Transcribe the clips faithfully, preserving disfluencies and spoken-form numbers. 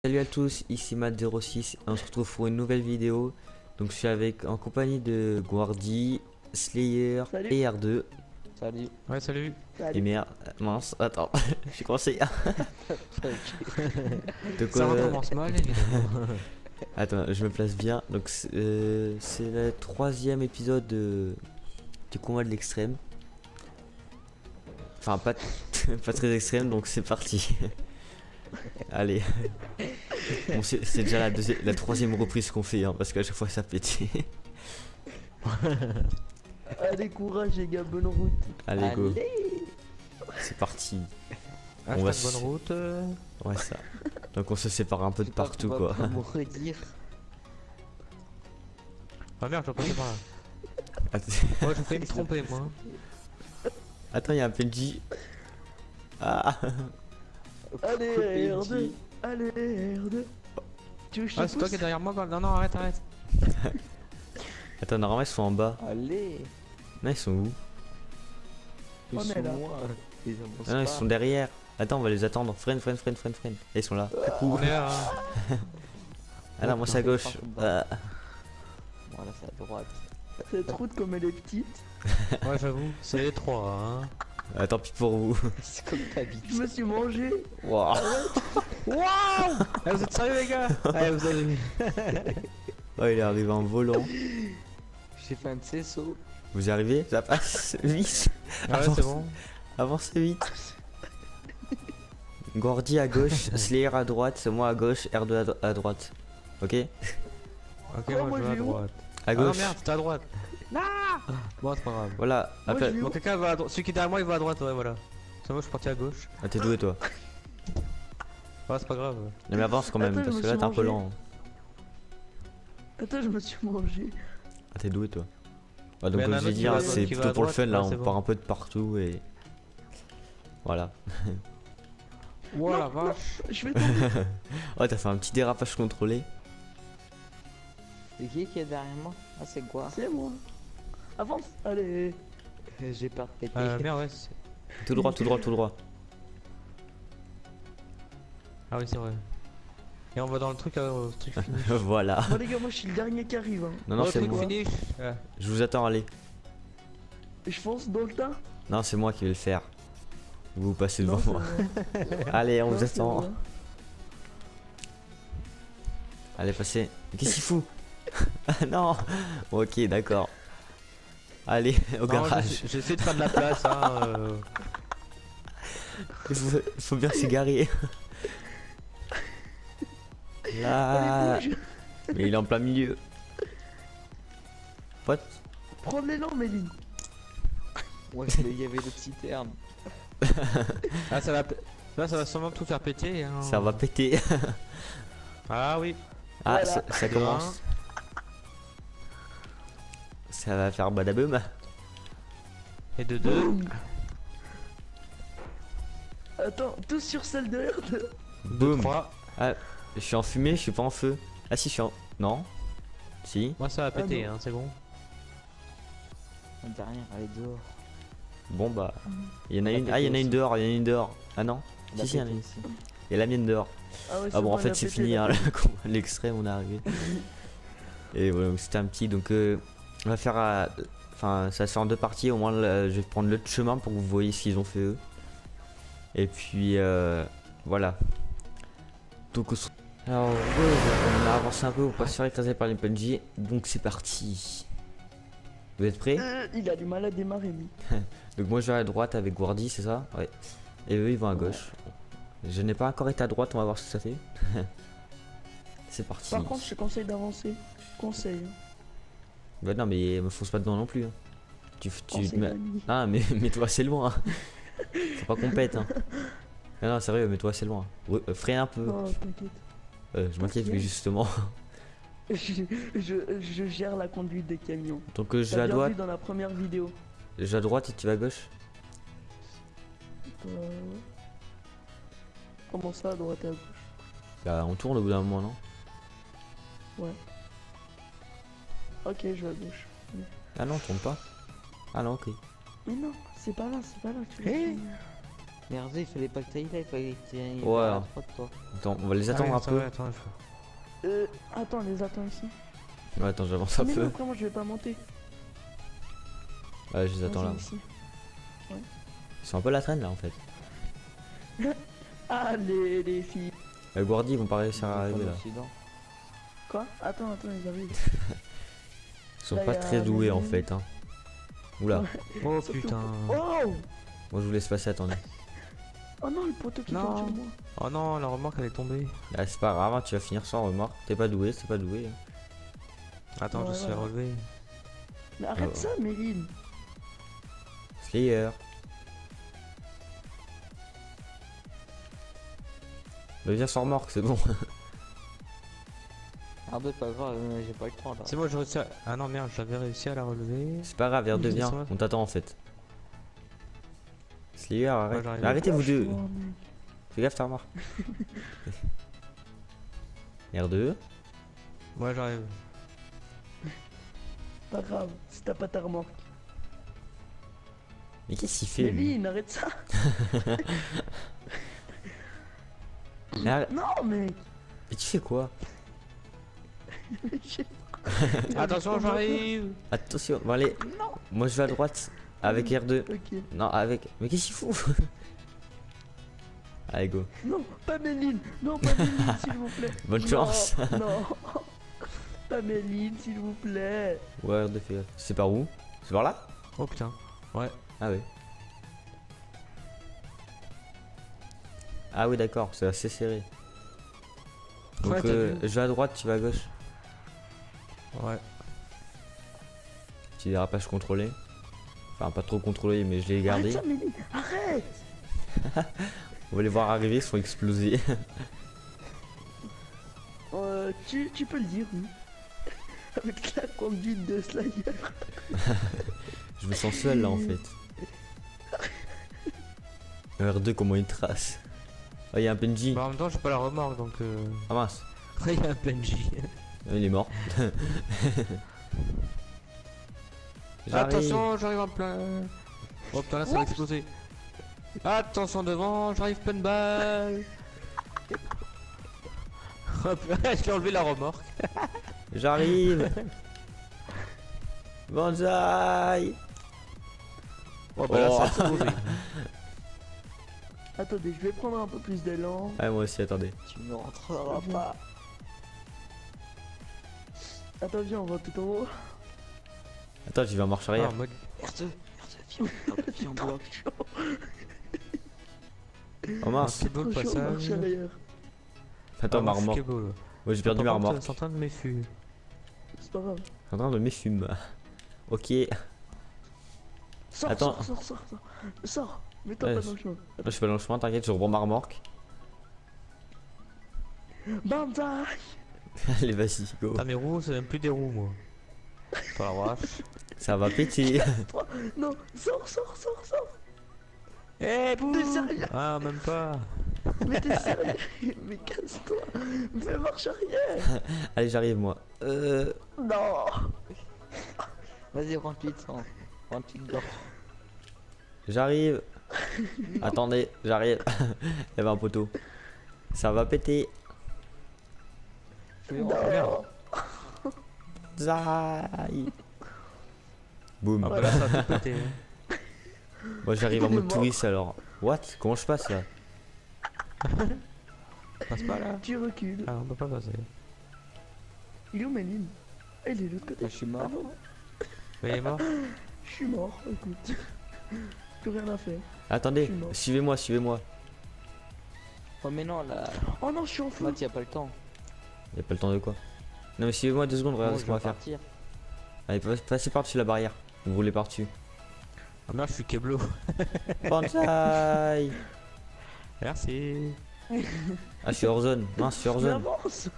Salut à tous, ici Matt zéro six et on se retrouve pour une nouvelle vidéo. Donc je suis avec en compagnie de Guardi, Slayer Salut. et R deux. Salut. Ouais, salut. Et merde, mince, attends, j'ai commencé. Donc, Ça euh, recommence mal, évidemment. attends, je me place bien. Donc c'est euh, c'est le troisième épisode de, du combat de l'extrême. Enfin pas, pas très extrême, donc c'est parti. Allez. Bon, c'est c'est déjà la, deuxième, la troisième reprise qu'on fait, hein, parce qu'à chaque fois ça pétait. Allez, courage les gars, bonne route. Allez, go. Allez. C'est parti. Ah, On on va bonne se- route. euh. Ouais, ça. Donc on se sépare un peu de partout, quoi. On va me redire. Ah merde, je dois passer par là. Attends, Ouais, j'ai failli me tromper, moi. Attends, il y a un P N J. Ah. Allez, R deux. Allez, R deux. Tu veux que je te Ah, c'est toi pousse qui est derrière moi, Gold. Non, non, arrête, arrête. Attends, normalement ils sont en bas. Allez. Non, ils sont où? Ils On est sont là. loin. Ils avancent Ah non, ils pas. sont derrière. Attends, on va les attendre. Freine, freine, freine, freine, freine. Et ils sont là. On est là. hein. Ah non, moi c'est à gauche. Ah. Voilà, c'est à droite. Cette route comme elle est petite. Ouais, j'avoue. C'est les trois, hein. Ah, tant pis pour vous. C'est comme t'habites. Je me suis mangé. Waouh. Waouh. Eh, vous êtes sérieux, les gars? Eh, vous avez vu. Oh, il est arrivé en volant. J'ai fait un de ces sauts. Vous y arrivez? Ça passe vite. Ah ouais, Avance. c'est bon. Avancez vite. Gordy à gauche, Slayer à droite, moi à gauche, R deux à, dro- à droite. Ok? Ok, Oh, moi, moi, je vais à j'ai où droite. À Ah non, gauche. merde, c'était à droite. Non. Bon, c'est pas grave. Voilà. Moi, Après. j'ai eu- Bon, quelqu'un va à droite. Celui qui est derrière moi, il va à droite, ouais, voilà. C'est moi, je suis parti à gauche. Ah, t'es doué toi. Ouais, c'est pas grave. Non mais avance quand même, Attends, je parce me que là suis t'es un peu mangé. lent. Attends, je me suis mangé. Ah t'es doué toi. Ouais, donc Mais y en a comme un j'ai autre dit, qui hein, va à c'est droite, qui va plutôt à pour le droite, fun là, ouais, on c'est part bon. un peu de partout et... Voilà. Oh la Non, vache. Je vais tomber. Ouais t'as fait un petit dérapage contrôlé. C'est qui qui est derrière moi? Ah, c'est quoi? C'est moi. Avance. Allez. J'ai peur de péter. Euh, merde, ouais. c'est- Tout droit, tout droit, tout droit. Ah oui, c'est vrai. Et on va dans le truc, euh, le truc fini. Voilà. Bon les gars, moi je suis le dernier qui arrive. Hein. Non non le c'est truc moi. finish. Ouais. Je vous attends, allez. Je fonce dans le tas. Non c'est moi qui vais le faire. Vous passez devant Non, c'est moi. moi. Allez on Non, vous c'est attend. moi. Allez passez. Mais qu'est-ce qu'il fout? Ah non. Bon, ok d'accord. Allez au Non, garage. j'essaie- J'essaie de faire de la place, hein. euh. Il faut, il faut bien s'égarer. Là. Allez, bouge. Mais il est en plein milieu. Pote. Prends l'élan, Méline. Ouais, mais il y avait le citerne. Ah, ça va. p- Là, ça va sûrement tout faire péter. Hein. Ça va péter. Ah oui. Ah, Voilà. ça, ça commence. Ça va faire badaboum. Et de deux. Boum. Attends, tous sur celle de R deux. Boum. trois. Ah, je suis en fumée, je suis pas en feu. Ah si, je suis en... Non. Si. Moi, ça va péter, non. hein, c'est bon. Derrière, elle est dehors. Bon bah... Il y en a Elle a une... Ah, il y en a pété une aussi. dehors, il y en a une dehors. Ah non. Elle a Si, si, il y en a pété une. aussi. Il y a la mienne dehors. Ah, ouais, Ah bon, en elle fait a c'est pété, fini, elle a hein, pété. le combat de l'extrême, on est arrivé. Et voilà, donc c'était un petit... Donc euh, on va faire... à- Enfin, ça se fait en deux parties, au moins là, je vais prendre l'autre chemin pour que vous voyez ce qu'ils ont fait eux. Et puis euh, voilà. Donc on- alors ouais, on a avancé un peu, on passe sur écrasé par les P N J. Donc c'est parti. Vous êtes prêts? Euh, il a du mal à démarrer, lui. Donc moi je vais à droite avec Guardi, c'est ça? Ouais. Et eux ils vont à gauche. Je n'ai pas encore été à droite, on va voir ce que ça fait. C'est parti. Par contre, je te conseille d'avancer. Conseil. Hein. Bah non mais me fonce pas dedans non plus. Hein. Tu, tu te Conseil mets... d'ami. Ah mais mets-toi assez loin. Hein. Faut pas qu'on pète. Hein. Non, non sérieux, mets-toi assez loin. Ouais, euh, freine un peu. Oh, t'inquiète. Euh, je m'inquiète mais justement. Je, je, je gère la conduite des camions. Donc euh, je vais T'as à bien droite, vu dans la première vidéo. je vais à droite et tu vas à gauche. Euh, Comment ça, à droite et à gauche? Bah on tourne au bout d'un moment non? Ouais. Ok, je vais à gauche. Ah non on tourne pas. Ah non ok. Mais non, c'est pas là, c'est pas là. Tu Eh vas- Merde, il fallait pas que t'ailles là, il fallait que t'ailles Ouais. vers la droite, toi. Attends, on va les Ah attendre oui, un attends, peu. ouais, attends, il faut- Euh, attends, on les attend ici. Ouais, attends, j'avance un Mais non, peu. après moi je vais pas monter. Ouais, je les attends là. Vas-y, ici. Ils sont un peu la traîne là en fait. Allez les filles. Les Guardi ils vont pas réussir à arriver là. Accident. Quoi? Attends, attends, ils arrivent. Ils sont Là, pas y a très doués en Méline. fait. Hein. Oula, Oh Surtout- putain. Oh! moi je vous laisse passer, attendez. Oh non, le poteau qui Non. tombe sur moi. Oh non, la remorque elle est tombée. Ah, c'est pas grave, hein, tu vas finir sans remorque. T'es pas doué, c'est pas doué. Attends, Ouais, je suis ouais. relever. Mais arrête Oh. ça, Méline. Slayer. Mais viens sans remorque, c'est bon. Ah bah pas grave, euh, j'ai pas le temps là. C'est moi, je réussi à... Ah non, merde, j'avais réussi à la relever. C'est pas grave, viens, Ils viens. sont là. On t'attend en fait. Slayer, arrête. j'arrive. Mais arrêtez vous deux. Oh, mec. Fais gaffe, ta remarque. R deux. Moi j'arrive. Pas grave, si t'as pas ta remorque. Mais qu'est-ce qu'il fait lui? Méline, arrête ça. Mais arrête- Non, mec. Mais tu fais quoi? Je sais pas. Attention, j'arrive. Attention, bon allez. Non. Moi je vais à droite. Avec R deux. Ok. Non, avec. Mais qu'est-ce qu'il fout? Allez, go. Non, pas Méline. Non, pas Méline, s'il vous plaît. Bonne Non, chance. Non. Pas Méline, s'il vous plaît. Ouais, R deux, fais gaffe. C'est par où? C'est par là? Oh putain. Ouais. Ah oui. Ah oui, d'accord, c'est assez serré. Donc Ouais, t'as euh, vu. je vais à droite, tu vas à gauche. Ouais. Petit dérapage contrôlé. Enfin, pas trop contrôlé, mais je l'ai Arrête gardé. ça, Méline. Arrête. On va les voir arriver, ils sont explosés. Euh, tu, tu peux le dire, oui. Avec la conduite de Slayer. Je me sens seul là en fait. R deux, comment il trace? Ah, il y a un P N J. Bah, en même temps, j'ai pas la remorque donc. Euh... Ah mince, Il y a un P N J. il est mort. J'arrive. Attention, j'arrive en plein. Oh putain, là ça va exploser. Attention devant, j'arrive plein de balles. Hop, j'ai enlevé la remorque. J'arrive. Banzai. Oh bah là Oh. ça a explosé. Attendez, je vais prendre un peu plus d'élan. Ah, moi aussi, attendez. Tu ne rentreras pas. Attends, viens, on va tout en haut. Attends, j'y vais en marche Ah, arrière. en mode... R deux, R deux, viens, viens en bloc. Oh mince. C'est beau le Trop chaud, marche passage. arrière. Attends, ma Ah, moi, je suis remorque. Kebo, là. Ouais, j'ai perdu Par ma contre, remorque. C'est en train de m'effumer. C'est pas grave. Je suis en train de m'effumer. Ok. Sors, Attends. sors, sors, sors, sors. Sors. Mets-toi Ouais, pas je- dans le chemin. Là, je suis pas dans le chemin, t'inquiète, je reprends ma remorque. Banzai. Allez, vas-y, go. Ah, mes roues, c'est même plus des roues, moi. Pas la vache. Ça va péter. Toi. Non, sors, sors, sors, sors. Eh, bouh. T'es sérieux? Ah, même pas. Mais t'es sérieux? Mais casse-toi. Fais marche arrière. Allez, j'arrive, moi. Euh. Non. Vas-y, rentre-huit cents. rentre-huit gorge. J'arrive. Attendez, j'arrive. Il y avait un poteau. Ça va péter. Je vais Non. rentrer. merde. Zai. Boum. Ah, bah là, ça a tout pété. hein. Moi, j'arrive en Il est mode mort. touriste alors. What? Comment je passe là? Passe pas là. Tu recules. Ah, on peut pas passer. Il est où Méline? Ah, il est de l'autre côté. Ah, je suis mort. Ah non, Mais il est mort. je suis mort. Écoute. Plus rien à faire. Attendez, Je suis mort. suivez-moi, suivez-moi. Oh, mais non, là. Oh non, je suis en feu. Là, t'y as pas le temps. Y'a pas le temps de quoi? Non, mais suivez-moi deux secondes, regardez Bon, ce je qu'on va vais faire. partir. Allez, pas- passez par-dessus la barrière. Vous roulez par-dessus. Ah, merde, je suis Keblo. Banzai. Merci. Ah, je suis hors zone. Mince, je suis hors Mais zone. avance.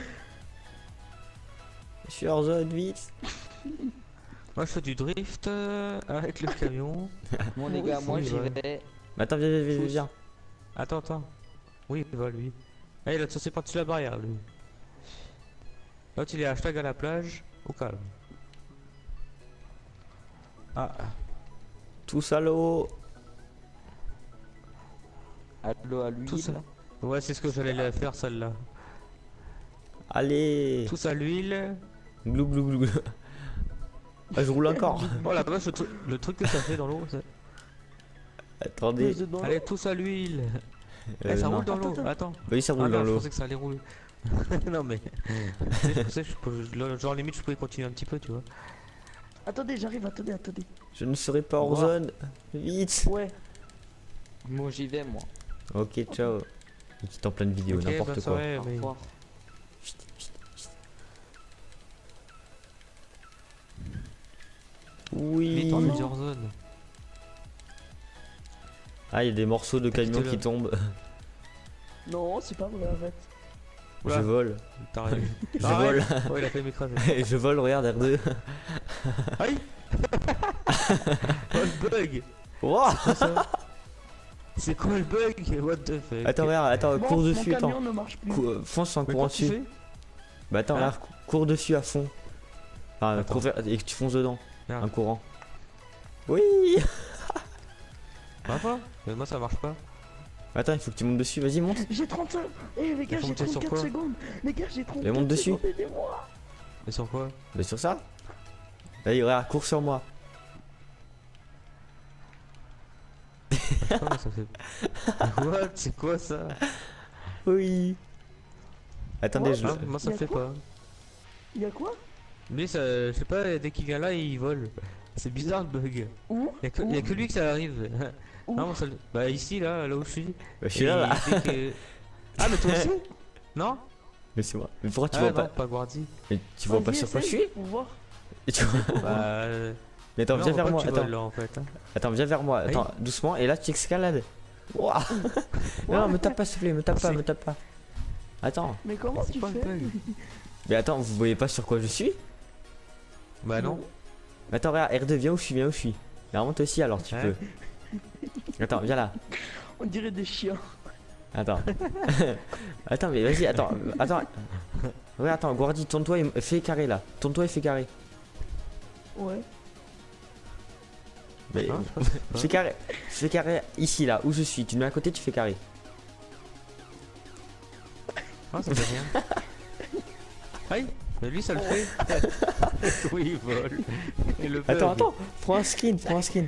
Je suis hors zone, vite. Moi, je fais du drift euh, avec le camion. Bon, les gars, moi, Oui, j'y ouais. vais. Mais attends, viens, viens, viens, Fous. viens. Attends, attends. Oui, il va lui. Ah, il a sauté par-dessus la barrière, lui. L'autre, il est hashtag à la plage. Au calme. Ah, Tous à l'eau. À l'eau à l'huile. Tout ça. Ouais, c'est ce que j'allais la faire celle-là. Allez. Tous à l'huile. Glou glou glou glou. Ah, je roule encore. Oh la vache, le, tru- le truc que ça fait dans l'eau. ça- Attendez. Plus dedans. Allez, tous à l'huile. Euh, Eh, ça non. roule dans l'eau. Attends, Attends. Bah oui, ça Ah roule non, dans je l'eau. pensais que ça allait rouler. Non mais. Tu sais, je pensais que je peux- je- genre limite je pouvais continuer un petit peu, tu vois. Attendez, j'arrive, attendez, attendez. Je ne serai pas hors Voir. zone. Vite. Ouais. Moi j'y vais moi. Ok, ciao. Il quitte en pleine vidéo, Ok, n'importe bonne quoi. soirée, Au mais- revoir. Chut, chut, chut. Mais Oui. dans non. plusieurs zones. Ah, il y a des morceaux de camion Quitte-le. qui tombent. Non, c'est pas vrai, arrête. Je Oula. vole. T'as rien. Je Arrête. vole. Ouais, il a fait m'écraser. Je vole, regarde R deux. Aïe. Oh le bug. Wow. C'est quoi ça? C'est quoi le bug? What the fuck? Attends, regarde, attends, Bon, cours mon dessus, camion attends. ne marche plus. Cou- euh, fonce en Mais courant quoi tu dessus. fais? Bah attends, Hein regarde, cou- cours dessus à fond. Enfin, Attends. cours vers- et que tu fonces dedans. Merde. En courant. Oui. Bah pas. Mais moi ça marche pas. Attends, il faut que tu montes dessus, vas-y, monte. J'ai trente-cinq. Eh les gars, faut j'ai monter sur trente-quatre quoi secondes. Les gars, j'ai trente-quatre Mais monte dessus. secondes, aidez-moi. Mais sur quoi? Bah sur ça. Allez, regarde, cours sur moi. Je sais pas comment ça fait. What? C'est quoi ça? Oui. Attendez, What je... Hein, moi ça Y a fait quoi pas. Y'a quoi? Lui ça, je sais pas, dès qu'il vient là il vole. C'est bizarre le bug. Où? Y'a que, Où y a que lui que ça arrive. Où Non, moi, ça, le- bah ici là, là où je suis. Bah, je suis Et là, là. dès que- Ah mais toi aussi? Non? Mais c'est moi. Mais pourquoi tu Ah vois non, pas pas Guardi. Mais tu vois pas Vas-y, sur quoi je essaye suis pour voir. Et tu vois- Bah. euh, Mais attends, non, viens on voit vers pas moi. que tu Attends, voles, là en fait. hein. attends, viens vers moi. Oui. Attends, doucement. Et là, tu escalades. Wouah. Non, non, me tape pas, s'il te plaît, me tape pas, C'est- me tape pas. Attends. Mais comment C'est tu pas le fais? bug. Mais attends, vous voyez pas sur quoi je suis? Bah non. Mais attends, regarde, R deux, viens où je suis, viens où je suis. Normalement, toi aussi, alors tu Ouais. peux. Attends, viens là. On dirait des chiens. Attends. Attends, mais vas-y, attends. Attends. Ouais, attends, Guardi, tourne-toi et fais carré là. Tourne-toi et fais carré. Ouais. Mais Hein, je sais pas. fais carré. Fais carré ici là, où je suis. Tu te mets à côté, tu fais carré. Ah, ça fait rien. Aïe. Mais lui ça le fait. Oui, il vole. Et le bug. Attends, attends. Prends un skin, prends un skin.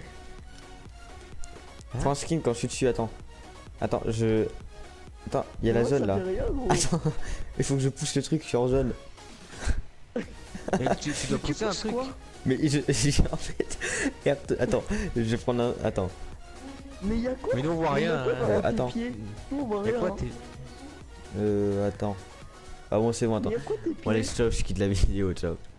Hein Prends un skin quand je suis dessus, attends. Attends, je. Attends, il y a la Moi, zone ça là. fait rien, gros. Attends, il faut que je pousse le truc, je suis en zone. Mais tu, tu dois Tu pousser un pousses truc. quoi? Mais je, j'ai en fait. Regarde, attends, je vais prendre un. Attends. Mais y'a quoi? Mais nous on voit Mais y'a rien. quoi hein. dans Euh, tes attends. pieds? Nous on voit Y'a rien. quoi hein. t'es. Euh, attends. Ah bon, c'est bon, attends. Mais y'a quoi tes pieds? Bon, allez, ciao, je quitte la vidéo, ciao.